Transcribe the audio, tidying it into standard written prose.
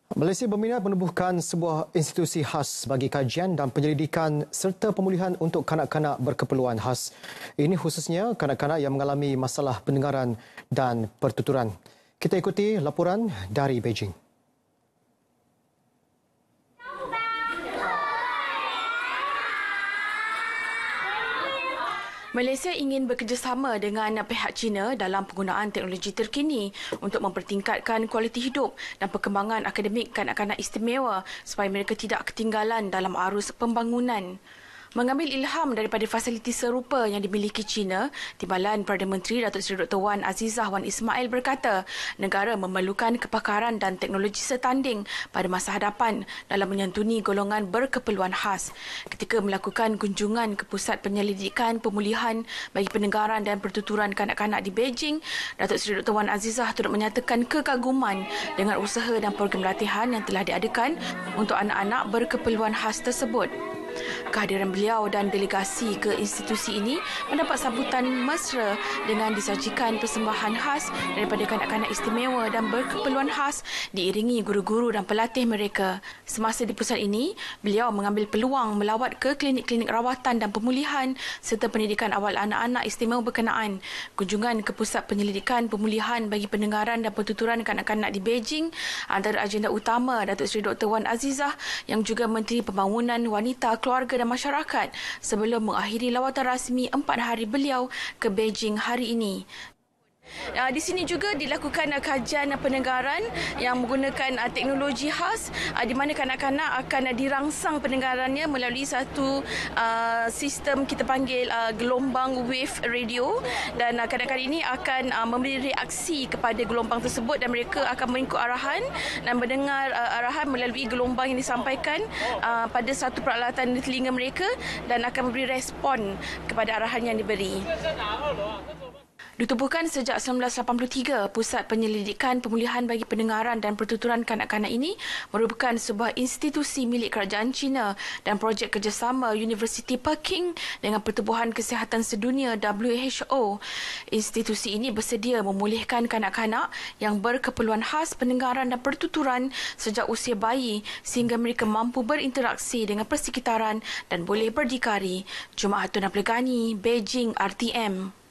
Malaysia berminat menubuhkan sebuah institusi khas bagi kajian dan penyelidikan serta pemulihan untuk kanak-kanak berkeperluan khas. Ini khususnya kanak-kanak yang mengalami masalah pendengaran dan pertuturan. Kita ikuti laporan dari Beijing. Malaysia ingin bekerjasama dengan pihak China dalam penggunaan teknologi terkini untuk mempertingkatkan kualiti hidup dan perkembangan akademik kanak-kanak istimewa supaya mereka tidak ketinggalan dalam arus pembangunan. Mengambil ilham daripada fasiliti serupa yang dimiliki China, Timbalan Perdana Menteri Datuk Seri Dr. Wan Azizah Wan Ismail berkata, negara memerlukan kepakaran dan teknologi setanding pada masa hadapan dalam menyantuni golongan berkeperluan khas. Ketika melakukan kunjungan ke Pusat Penyelidikan Pemulihan bagi Pendengaran dan Pertuturan Kanak-kanak di Beijing, Datuk Seri Dr. Wan Azizah turut menyatakan kekaguman dengan usaha dan program latihan yang telah diadakan untuk anak-anak berkeperluan khas tersebut. Kehadiran beliau dan delegasi ke institusi ini mendapat sambutan mesra dengan disajikan persembahan khas daripada kanak-kanak istimewa dan berkeperluan khas diiringi guru-guru dan pelatih mereka. Semasa di pusat ini, beliau mengambil peluang melawat ke klinik-klinik rawatan dan pemulihan serta pendidikan awal anak-anak istimewa berkenaan. Kunjungan ke Pusat Penyelidikan Pemulihan bagi Pendengaran dan Pertuturan Kanak-kanak di Beijing antara agenda utama Datuk Seri Dr. Wan Azizah yang juga Menteri Pembangunan Wanita, Keluarga dan Masyarakat sebelum mengakhiri lawatan rasmi 4 hari beliau ke Beijing hari ini. Di sini juga dilakukan kajian pendengaran yang menggunakan teknologi khas di mana kanak-kanak akan dirangsang pendengarannya melalui satu sistem kita panggil gelombang wave radio, dan kanak-kanak ini akan memberi reaksi kepada gelombang tersebut dan mereka akan mengikut arahan dan mendengar arahan melalui gelombang yang disampaikan pada satu peralatan di telinga mereka dan akan memberi respon kepada arahan yang diberi. Ditubuhkan sejak 1983, Pusat Penyelidikan Pemulihan bagi Pendengaran dan Pertuturan Kanak-kanak ini merupakan sebuah institusi milik Kerajaan China dan projek kerjasama Universiti Peking dengan Pertubuhan Kesihatan Sedunia WHO. Institusi ini bersedia memulihkan kanak-kanak yang berkeperluan khas pendengaran dan pertuturan sejak usia bayi sehingga mereka mampu berinteraksi dengan persekitaran dan boleh berdikari. Jumaatun Ablegani, Beijing, RTM.